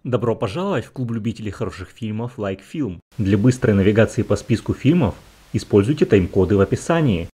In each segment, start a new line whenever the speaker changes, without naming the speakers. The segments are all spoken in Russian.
Добро пожаловать в клуб любителей хороших фильмов Like Film. Для быстрой навигации по списку фильмов используйте тайм-коды в описании.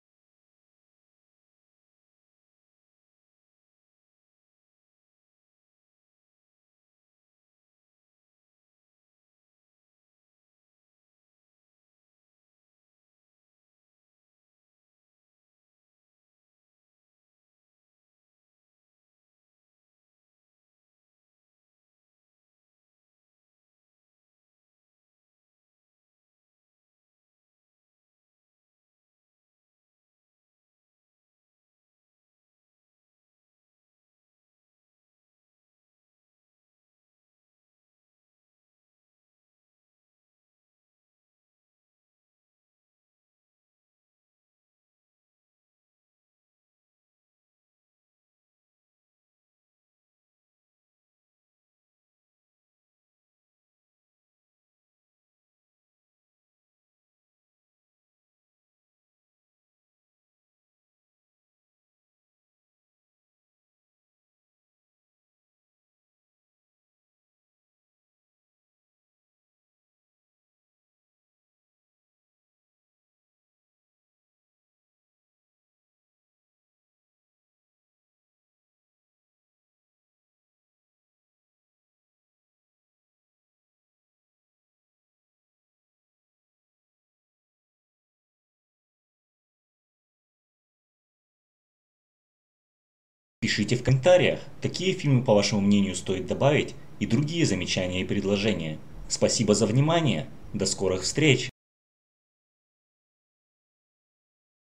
Пишите в комментариях, какие фильмы, по вашему мнению, стоит добавить и другие замечания и предложения. Спасибо за внимание. До скорых встреч!